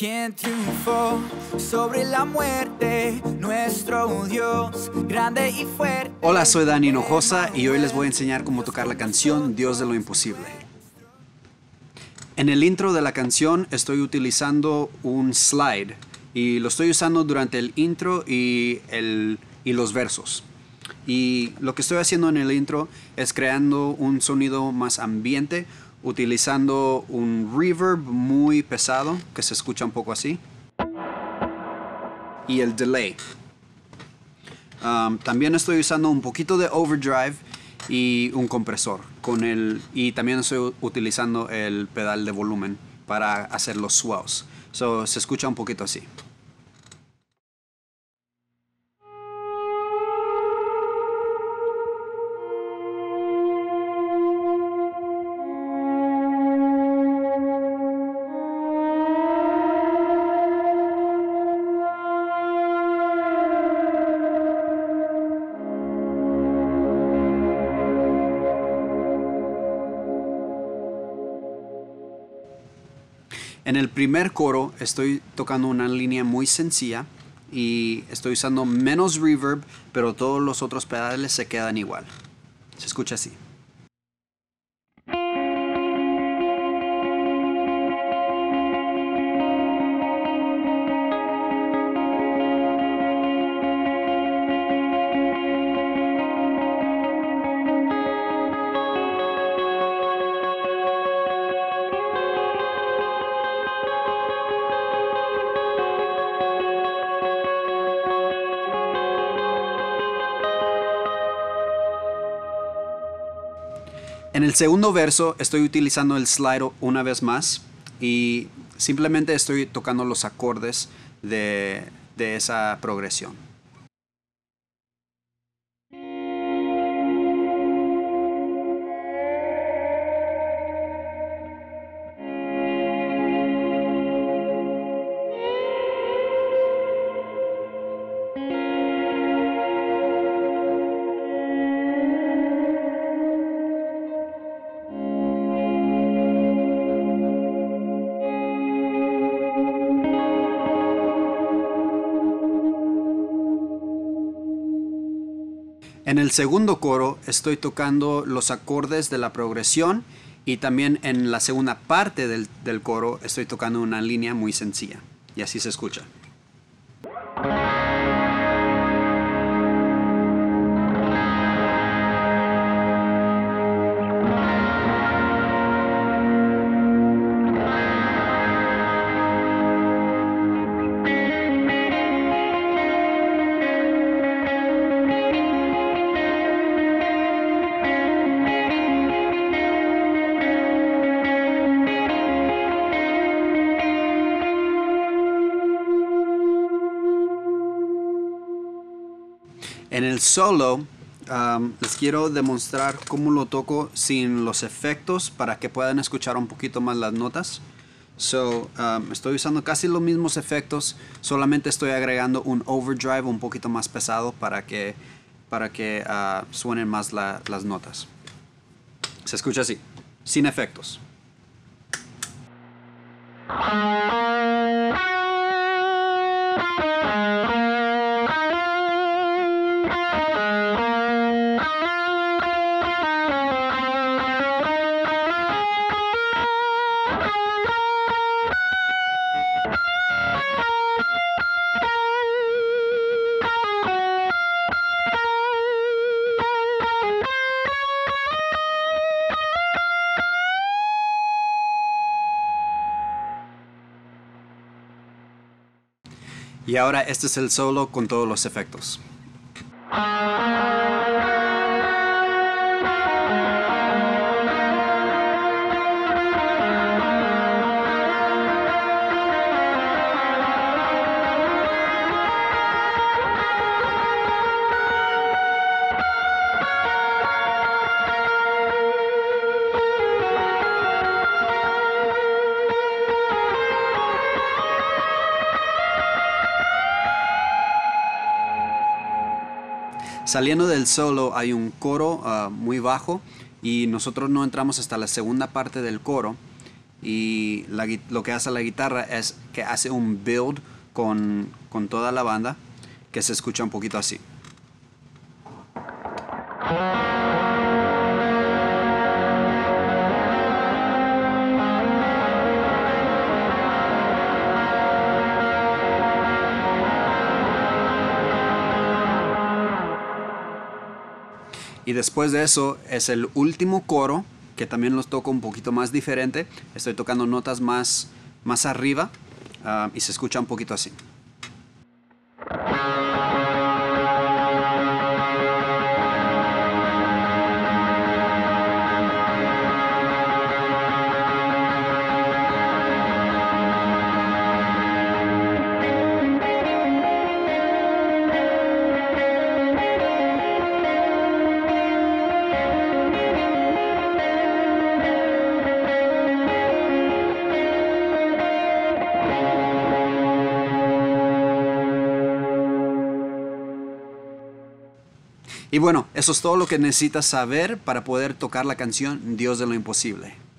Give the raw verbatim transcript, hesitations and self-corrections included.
quien triunfó sobre la muerte, nuestro Dios, grande y fuerte. Hola, soy Dani Hinojosa y hoy les voy a enseñar cómo tocar la canción Dios de lo Imposible. En el intro de la canción estoy utilizando un slide y lo estoy usando durante el intro y, el, y los versos. Y lo que estoy haciendo en el intro es creando un sonido más ambiente, utilizando un reverb muy pesado que se escucha un poco así y el delay. Um, también estoy usando un poquito de overdrive y un compresor con el, y también estoy utilizando el pedal de volumen para hacer los swells. So, se escucha un poquito así. En el primer coro estoy tocando una línea muy sencilla y estoy usando menos reverb, pero todos los otros pedales se quedan igual. Se escucha así. En el segundo verso estoy utilizando el slide una vez más y simplemente estoy tocando los acordes de, de esa progresión. En el segundo coro estoy tocando los acordes de la progresión y también en la segunda parte del, del coro estoy tocando una línea muy sencilla y así se escucha. En el solo um, les quiero demostrar cómo lo toco sin los efectos para que puedan escuchar un poquito más las notas. So, um, estoy usando casi los mismos efectos, solamente estoy agregando un overdrive un poquito más pesado para que, para que uh, suenen más la, las notas. Se escucha así, sin efectos. Y ahora este es el solo con todos los efectos. Saliendo del solo hay un coro uh, muy bajo y nosotros no entramos hasta la segunda parte del coro y la, lo que hace la guitarra es que hace un build con, con toda la banda, que se escucha un poquito así. Y después de eso es el último coro, que también los toco un poquito más diferente. Estoy tocando notas más, más arriba uh, y se escucha un poquito así. Y bueno, eso es todo lo que necesitas saber para poder tocar la canción Dios de lo Imposible.